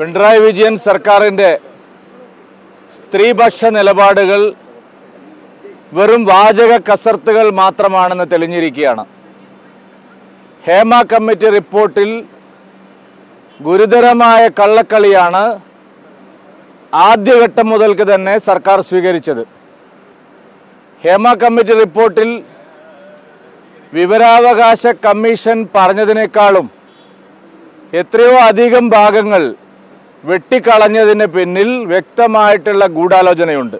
പിണറായി വിജയൻ സർക്കാരിൻ്റെ സ്ത്രീപക്ഷ നിലപാടുകൾ വെറും വാചക കസർത്തുകൾ മാത്രമാണെന്ന് തെളിഞ്ഞിരിക്കുകയാണ്. ഹേമ കമ്മിറ്റി റിപ്പോർട്ടിൽ ഗുരുതരമായ കള്ളക്കളിയാണ് ആദ്യഘട്ടം മുതൽക്ക് തന്നെ സർക്കാർ സ്വീകരിച്ചത്. ഹേമ കമ്മിറ്റി റിപ്പോർട്ടിൽ വിവരാവകാശ കമ്മീഷൻ പറഞ്ഞതിനേക്കാളും എത്രയോ അധികം ഭാഗങ്ങൾ വെട്ടിക്കളഞ്ഞതിന് പിന്നിൽ വ്യക്തമായിട്ടുള്ള ഗൂഢാലോചനയുണ്ട്.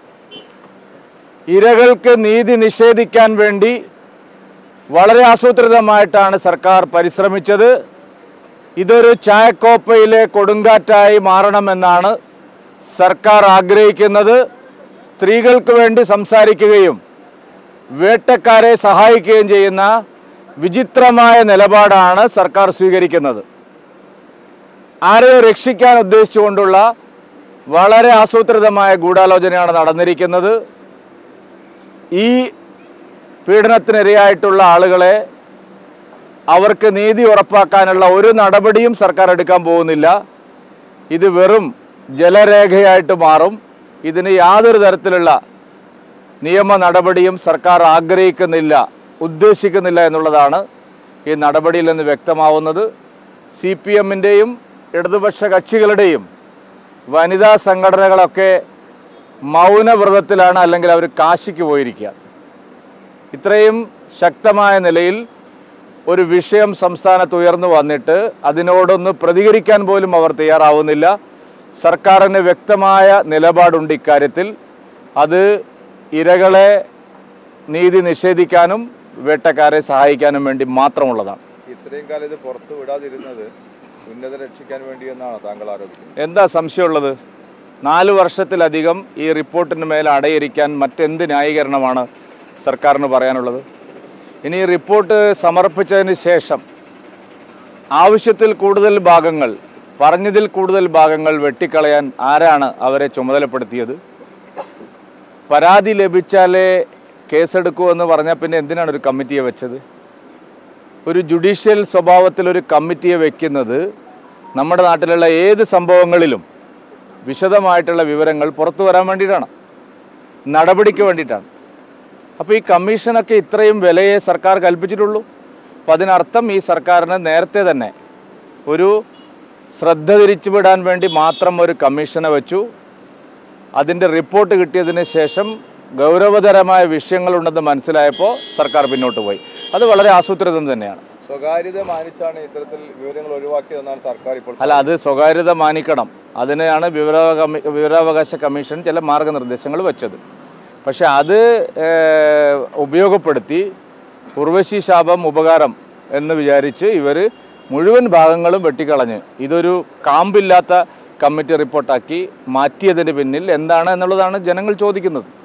ഇരകൾക്ക് നീതി നിഷേധിക്കാൻ വേണ്ടി വളരെ ആസൂത്രിതമായിട്ടാണ് സർക്കാർ പരിശ്രമിച്ചത്. ഇതൊരു ചായക്കോപ്പയിലെ കൊടുങ്കാറ്റായി മാറണമെന്നാണ് സർക്കാർ ആഗ്രഹിക്കുന്നത്. സ്ത്രീകൾക്ക് വേണ്ടി സംസാരിക്കുകയും വേട്ടക്കാരെ സഹായിക്കുകയും ചെയ്യുന്ന വിചിത്രമായ നിലപാടാണ് സർക്കാർ സ്വീകരിക്കുന്നത്. ആരെയോ രക്ഷിക്കാൻ ഉദ്ദേശിച്ചുകൊണ്ടുള്ള വളരെ ആസൂത്രിതമായ ഗൂഢാലോചനയാണ് നടന്നിരിക്കുന്നത്. ഈ പീഡനത്തിനിരയായിട്ടുള്ള ആളുകളെ അവർക്ക് നീതി ഉറപ്പാക്കാനുള്ള ഒരു നടപടിയും സർക്കാർ എടുക്കാൻ പോകുന്നില്ല. ഇത് വെറും ജലരേഖയായിട്ട് മാറും. ഇതിന് യാതൊരു തരത്തിലുള്ള നിയമ നടപടിയും സർക്കാർ ആഗ്രഹിക്കുന്നില്ല, ഉദ്ദേശിക്കുന്നില്ല എന്നുള്ളതാണ് ഈ നടപടിയിൽ നിന്ന് വ്യക്തമാവുന്നത്. CPMൻ്റെയും ഇടതുപക്ഷ കക്ഷികളുടെയും വനിതാ സംഘടനകളൊക്കെ മൗനവ്രതത്തിലാണ്, അല്ലെങ്കിൽ അവർ കാശിക്ക് പോയിരിക്കുക. ഇത്രയും ശക്തമായ നിലയിൽ ഒരു വിഷയം സംസ്ഥാനത്ത് ഉയർന്നു വന്നിട്ട് അതിനോടൊന്ന് പ്രതികരിക്കാൻ പോലും അവർ തയ്യാറാവുന്നില്ല. സർക്കാരിന് വ്യക്തമായ നിലപാടുണ്ട് ഇക്കാര്യത്തിൽ. അത് ഇരകളെ നീതി നിഷേധിക്കാനും വേട്ടക്കാരെ സഹായിക്കാനും വേണ്ടി മാത്രമുള്ളതാണ്. ഇത്രയും കാലം ഇത് പുറത്തു വിടാതിരുന്നത് ഉന്നത രക്ഷിക്കാൻ വേണ്ടി എന്നാണ് താങ്കൾ ആരോപിക്കുന്നത്. എന്താ സംശയമുള്ളത്? 4 വർഷത്തിലധികം ഈ റിപ്പോർട്ടിന് മേലെ അടയിരിക്കാൻ മറ്റെന്ത് ന്യായീകരണമാണ് സർക്കാരിന് പറയാനുള്ളത്? ഇനി ഈ റിപ്പോർട്ട് സമർപ്പിച്ചതിന് ശേഷം ആവശ്യത്തിൽ കൂടുതൽ ഭാഗങ്ങൾ, പറഞ്ഞതിൽ കൂടുതൽ ഭാഗങ്ങൾ വെട്ടിക്കളയാൻ ആരാണ് അവരെ ചുമതലപ്പെടുത്തിയത്? പരാതി ലഭിച്ചാലേ കേസെടുക്കൂ എന്ന് പറഞ്ഞാൽ പിന്നെ എന്തിനാണ് ഒരു കമ്മിറ്റിയെ വെച്ചത്? ഒരു ജുഡീഷ്യൽ സ്വഭാവത്തിൽ ഒരു കമ്മിറ്റിയെ വെക്കുന്നത് നമ്മുടെ നാട്ടിലുള്ള ഏത് സംഭവങ്ങളിലും വിശദമായിട്ടുള്ള വിവരങ്ങൾ പുറത്തു വരാൻ വേണ്ടിയിട്ടാണ്, നടപടിക്ക് വേണ്ടിയിട്ടാണ്. അപ്പോൾ ഈ കമ്മീഷനൊക്കെ ഇത്രയും വിലയെ സർക്കാർ കൽപ്പിച്ചിട്ടുള്ളൂ. അപ്പോൾ അതിനർത്ഥം ഈ സർക്കാരിന് നേരത്തെ തന്നെ ഒരു ശ്രദ്ധ തിരിച്ചുവിടാൻ വേണ്ടി മാത്രം ഒരു കമ്മീഷനെ വെച്ചു. അതിൻ്റെ റിപ്പോർട്ട് കിട്ടിയതിന് ശേഷം ഗൗരവതരമായ വിഷയങ്ങളുണ്ടെന്ന് മനസ്സിലായപ്പോൾ സർക്കാർ പിന്നോട്ട് പോയി. അത് വളരെ ആസൂത്രിതം തന്നെയാണ്. സ്വകാര്യത മാനിച്ചാണ് ഇത്തരത്തിൽ വിവരങ്ങൾ ഒഴിവാക്കിയതെന്നാണ് സർക്കാർ ഇപ്പോൾ. അല്ല, അത് സ്വകാര്യത മാനിക്കണം. അതിനെയാണ് വിവരാവകാശ കമ്മീഷൻ ചില മാർഗനിർദ്ദേശങ്ങൾ വെച്ചത്. പക്ഷെ അത് ഉപയോഗപ്പെടുത്തി ഉർവശി ശാപം ഉപകാരം എന്ന് വിചാരിച്ച് ഇവർ മുഴുവൻ ഭാഗങ്ങളും വെട്ടിക്കളഞ്ഞ് ഇതൊരു കാമ്പില്ലാത്ത കമ്മിറ്റി റിപ്പോർട്ടാക്കി മാറ്റിയതിന് പിന്നിൽ എന്താണ് എന്നുള്ളതാണ് ജനങ്ങൾ ചോദിക്കുന്നത്.